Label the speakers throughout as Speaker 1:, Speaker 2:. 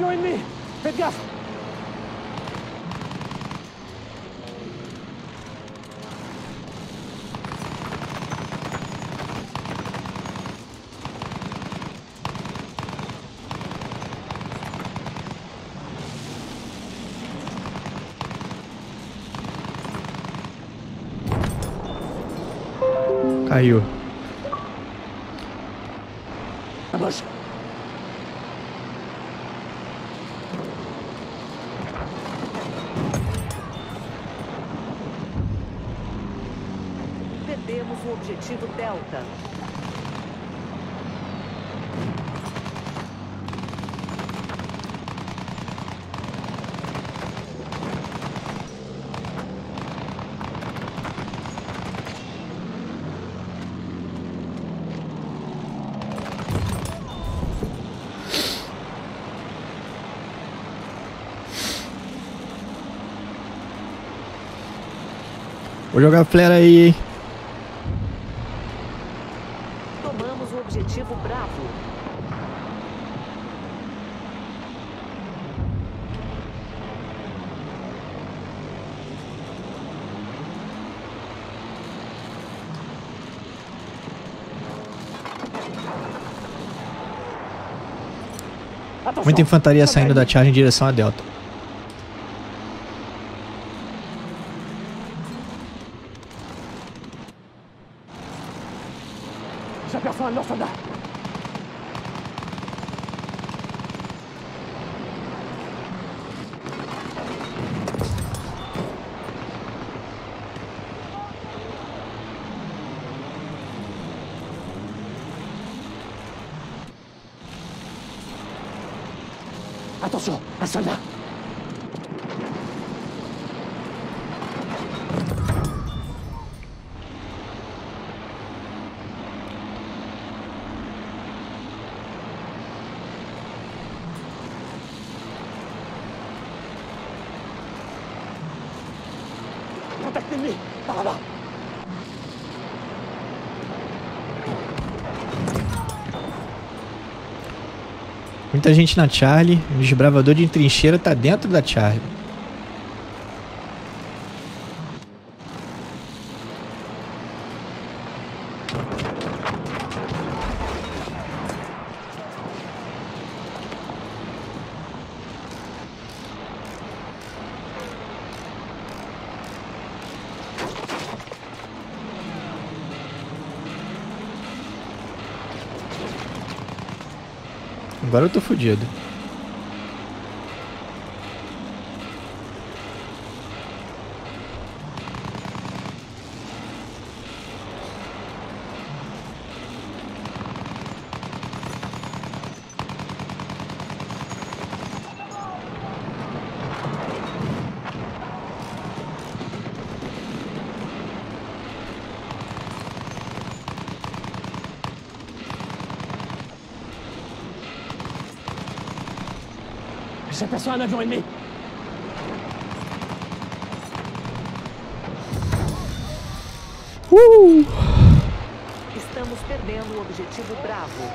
Speaker 1: join me. Faites gaffe.
Speaker 2: Caiu.
Speaker 1: Vamos.
Speaker 3: Perdemos o objetivo Delta.
Speaker 2: Vou jogar flare aí, hein?
Speaker 3: Tomamos o objetivo Bravo.
Speaker 2: Muita infantaria saindo da Charlie em direção a Delta.
Speaker 1: J'aperçois un de leurs soldats. Attention, un soldat. Contact ennemi, par là-bas.
Speaker 2: Muita gente na Charlie. O desbravador de trincheira tá dentro da Charlie. Agora eu tô fudido.
Speaker 1: J'aperçois un avion ennemi.
Speaker 3: Estamos perdendo o objetivo Bravo.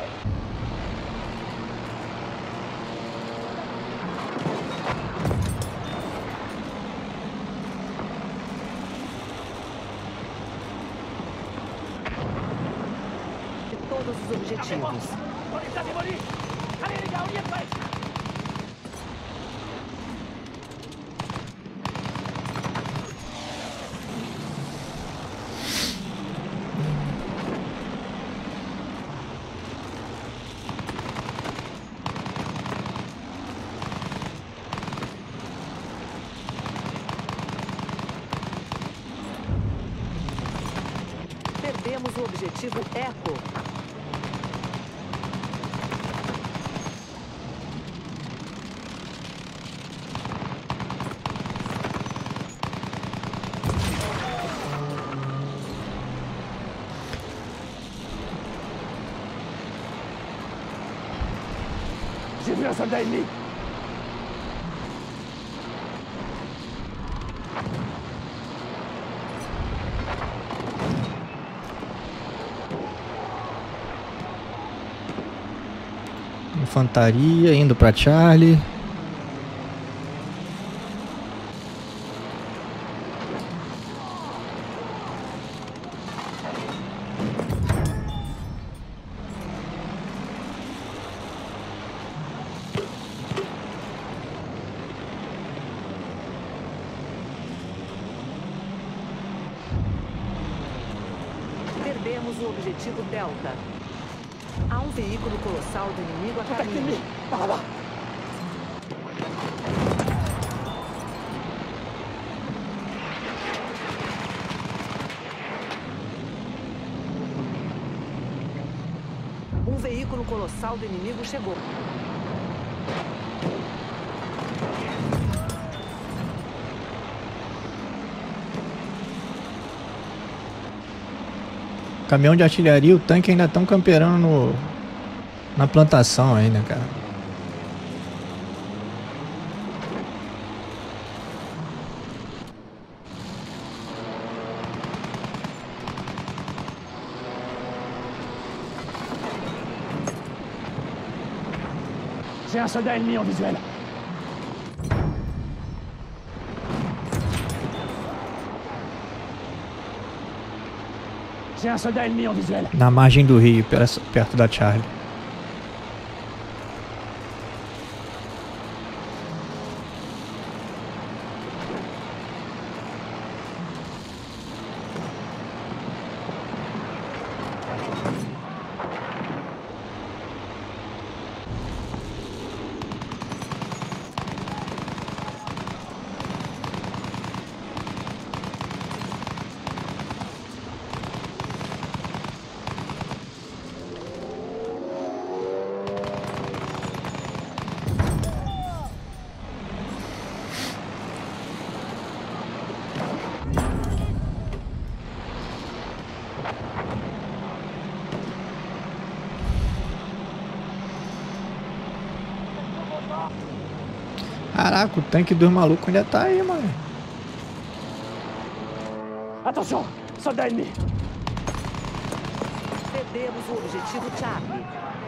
Speaker 3: De todos os objetivos.
Speaker 1: Allez les gars, on y est presque.
Speaker 3: Perdemos o objetivo Echo.
Speaker 1: J'ai vu un soldat ennemi.
Speaker 2: Infantaria indo pra Charlie.
Speaker 3: Tomamos o objetivo Delta. Há um veículo colossal do inimigo a
Speaker 1: Contact
Speaker 3: caminho.
Speaker 1: ennemi. Par là-bas.
Speaker 3: Um veículo colossal do inimigo chegou.
Speaker 2: Caminhão de artilharia e o tanque ainda estão camperando na plantação ainda, cara.
Speaker 1: J'ai un soldat ennemi en visuel. J'ai un soldat ennemi en visuel.
Speaker 2: Na margem do rio, perto da Charlie. Caraca, o tanque dos malucos ainda tá aí, mano.
Speaker 1: Attention, soldat ennemi.
Speaker 3: Perdemos o objetivo Charlie.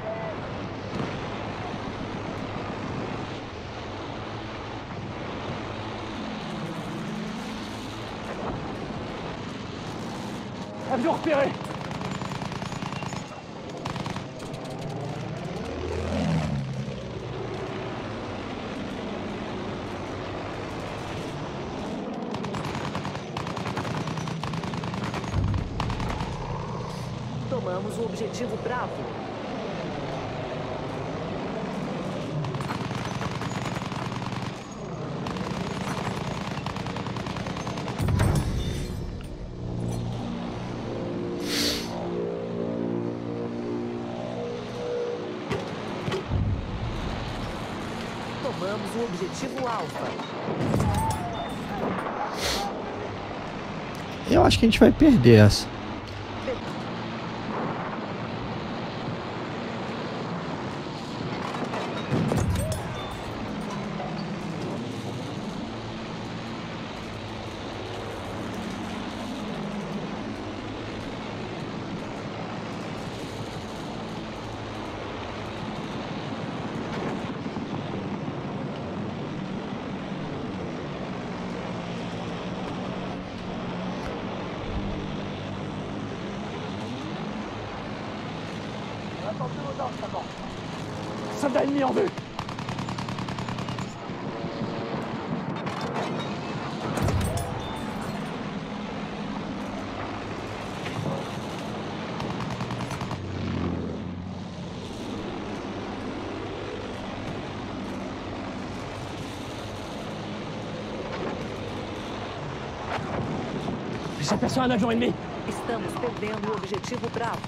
Speaker 1: Avion repéré.
Speaker 3: Tomamos o objetivo Bravo. Tomamos o objetivo Alfa.
Speaker 2: Eu acho que a gente vai perder essa.
Speaker 1: Soldat ennemi en vue. J'aperçois un avion ennemi.
Speaker 3: Estamos perdendo o objetivo Bravo.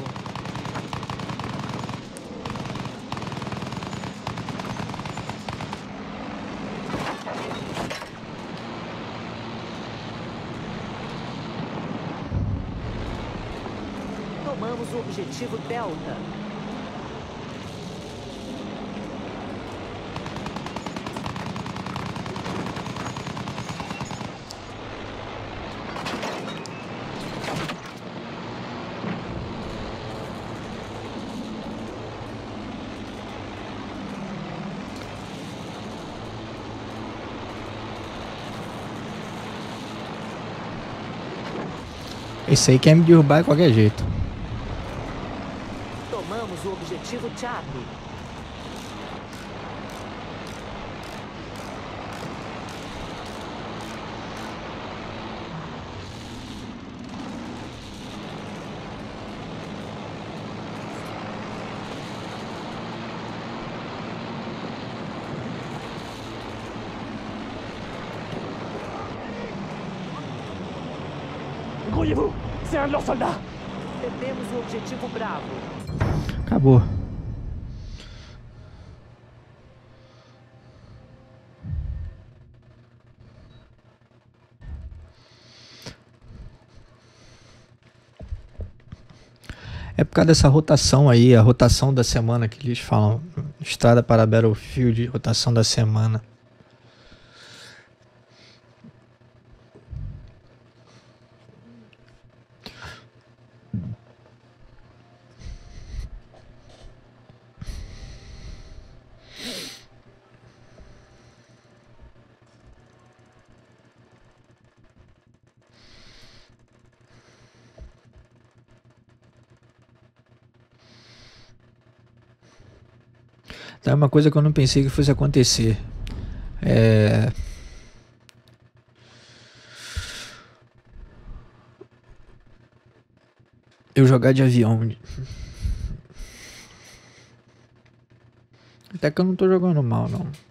Speaker 3: Tomamos o objetivo Delta.
Speaker 2: Esse aí quer me derrubar de qualquer jeito.
Speaker 3: Tomamos o objetivo Charlie.
Speaker 1: Débrouillez-vous. C'est un de leurs soldats.
Speaker 3: Perdemos o objetivo Bravo.
Speaker 2: Acabou. É por causa dessa rotação aí, a rotação da semana que eles falam. Estrada para Battlefield, rotação da semana. É uma coisa que eu não pensei que fosse acontecer. Eu jogar de avião. Até que eu não tô jogando mal, não.